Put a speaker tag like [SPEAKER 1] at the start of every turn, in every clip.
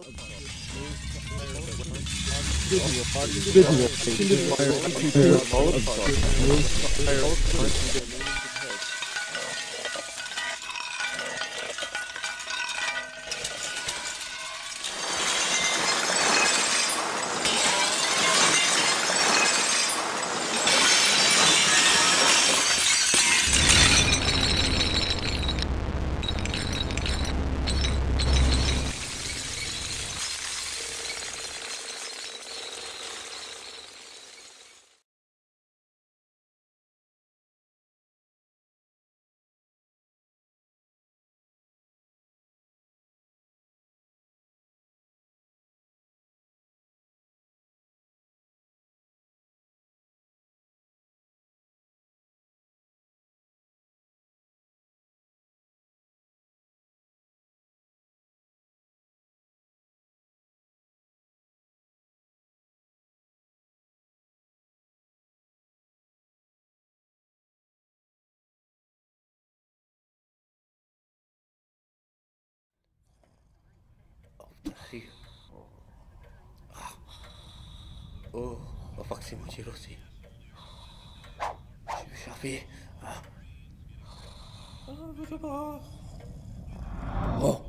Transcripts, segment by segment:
[SPEAKER 1] Sí. Oh, أفكسي موجي روسي. شافي. Oh,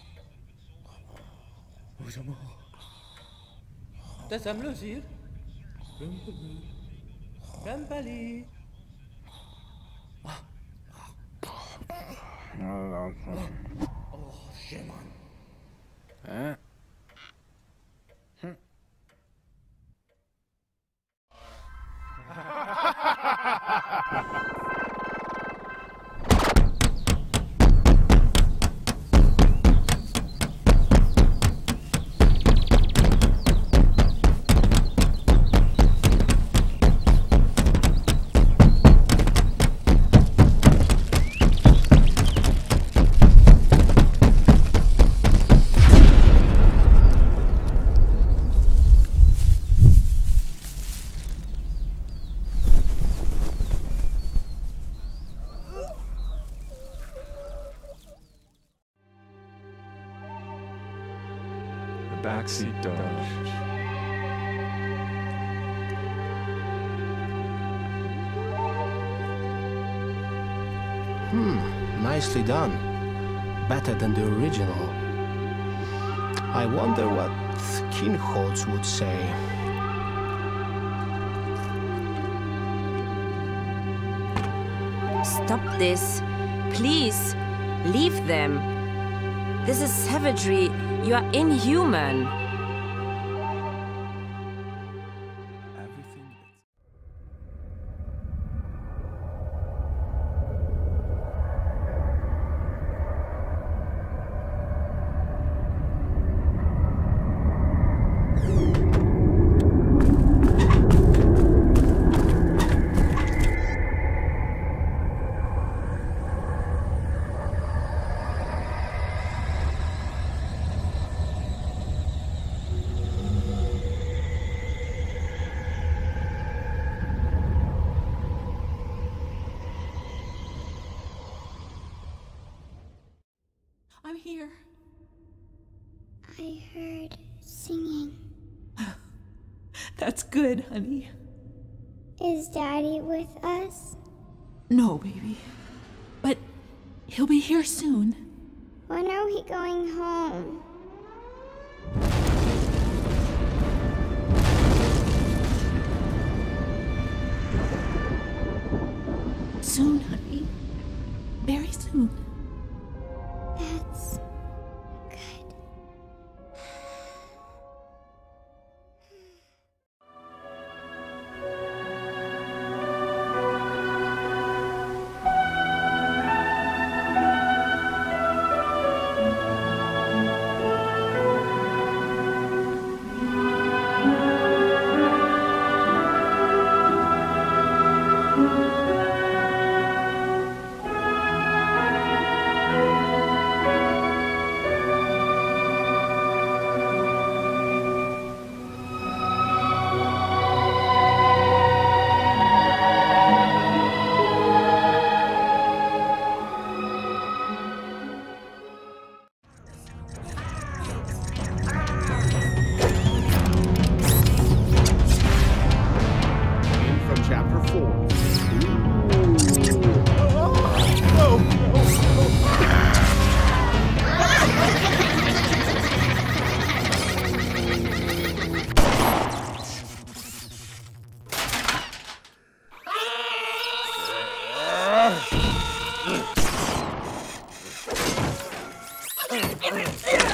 [SPEAKER 1] وجمو. تسام لوزير. رمبلي. Oh, شيمان.
[SPEAKER 2] Backseat door.
[SPEAKER 3] Nicely done. Better than the original. I wonder what Kinholz would say.
[SPEAKER 4] Stop this. Please, leave them. This is savagery. You are inhuman.
[SPEAKER 5] I'm here.
[SPEAKER 6] I heard singing.
[SPEAKER 5] That's good, honey.
[SPEAKER 6] Is Daddy with us?
[SPEAKER 5] No, baby. But he'll be here soon.
[SPEAKER 6] When are we going home?
[SPEAKER 5] Soon, honey. Very soon.
[SPEAKER 6] That's good.
[SPEAKER 7] Ugh.